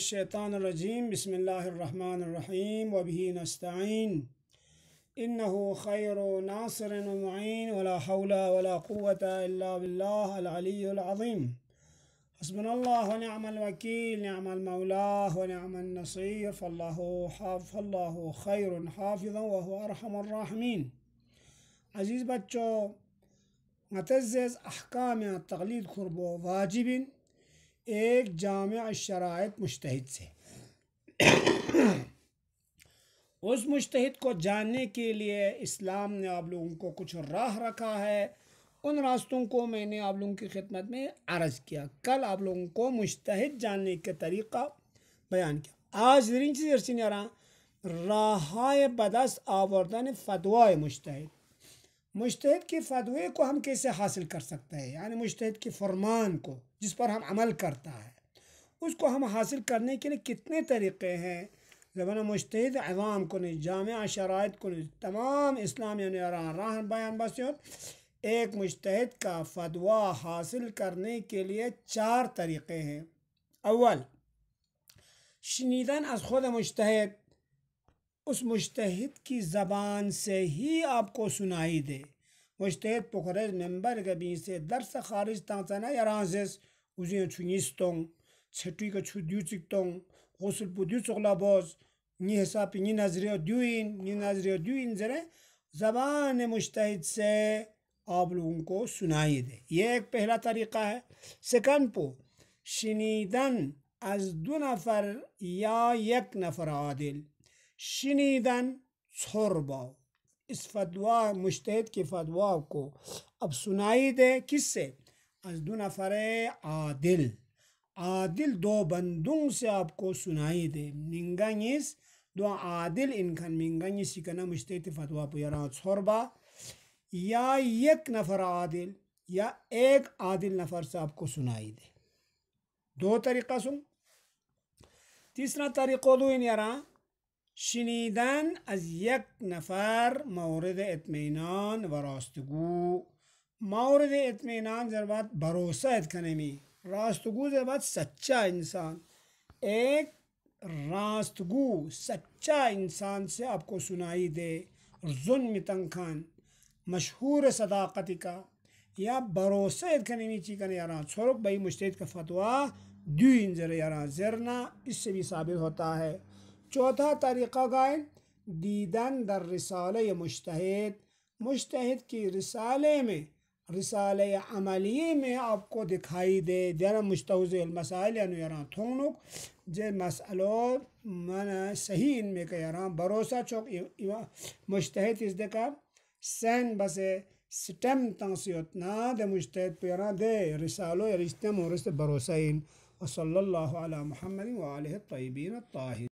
الشیطان الرجیم بسم اللہ الرحمن الرحیم وبہ نستعین انہ خیر ناصر ومعین ولا حول ولا قوة الا باللہ العلی العظیم حسبنا اللہ ونعم الوکیل نعم المولا ونعم النصیر فاللہ خیر حافظا وهو ارحم الراحمین۔ عزیز بچوں، متعزز احکام تقلید قرب و واجب ایک جامع شرائط مجتہد سے اس مجتہد کو جاننے کے لیے اسلام نے آپ لوگوں کو کچھ راہ رکھا ہے۔ ان راستوں کو میں نے آپ لوگوں کی خدمت میں عرض کیا۔ کل آپ لوگوں کو مجتہد جاننے کے طریقہ بیان کیا۔ آج درین چیز راہائے بدست آوردن فتوائے مجتہد۔ مجتہد کے فتوے کو ہم کیسے حاصل کر سکتے ہیں، یعنی مجتہد کے فرمان کو جس پر ہم عمل کرتا ہے اس کو ہم حاصل کرنے کے لیے کتنے طریقے ہیں۔ زبان مجتہد عوام کو نہیں، جامع شرائط کو نہیں، تمام اسلام یعنی راہ بیان بس ایک مجتہد کا فتویٰ حاصل کرنے کے لیے 4 طریقے ہیں۔ اول، شنیدن از خود مجتہد، اس مجتہد کی زبان سے ہی آپ کو سنائی دے۔ مجتہد پکرز ممبر گبی سے درس خارج تانسانا یا رانزس وزین چونیستوں چھٹی کا چھو دیو چکتوں غسل پو دیو چغلا باز نی حساب نی نظریہ دیوین زرے زبان مجتہد سے آپ لوگوں کو سنائی دے۔ یہ ایک پہلا طریقہ ہے۔ سیکنڈ پو، شنیدن از 2 نفر یا 1 نفر عادل، شنیدن چھوڑ باؤ، اس فتویٰ مجتہد کے فتویٰ کو اب سنائی دے کس سے؟ از 2 نفر عادل، عادل 2 بندوں سے آپ کو سنائی دے۔ منگنیس 2 عادل انکھن منگنیسی کنا مجتہد فتویٰ پو یران چھوڑ با، یا 1 نفر عادل یا 1 عادل نفر سے آپ کو سنائی دے۔ 2 طریقہ سن۔ تیسرا طریقہ دو ان یران شنیدن از 1 نفر مورد اطمینان و راستگو۔ مورد اطمینان در بات بھروسہ اتکنمی، راستگو در بات سچا انسان، ایک راستگو سچا انسان سے آپ کو سنائی دے۔ ظلم تنکھان مشہور صداقتی کا یا بھروسہ اتکنمی چیکن یاران چھوڑک بھئی مجتہد کا فتویٰ دیو انزر یاران زرنا، اس سے بھی ثابت ہوتا ہے۔ چوتھا طریقہ گائن دیدن در رسالہ مجتہد، مجتہد کی رسالے میں، رسالہ عملی میں آپ کو دکھائی دے دینا مجتہد المسائل یعنی یران تھونک جے مسئلوں من صحیح ان میں کہ یران بھروسہ چوک مجتہد اس دکا سین بسے سٹم تنسیتنا دے مجتہد پیران دے رسالو یا رشتہ مورست بھروسہ ان۔ وصلی اللہ علی محمد وآلہ الطیبین الطاہرین۔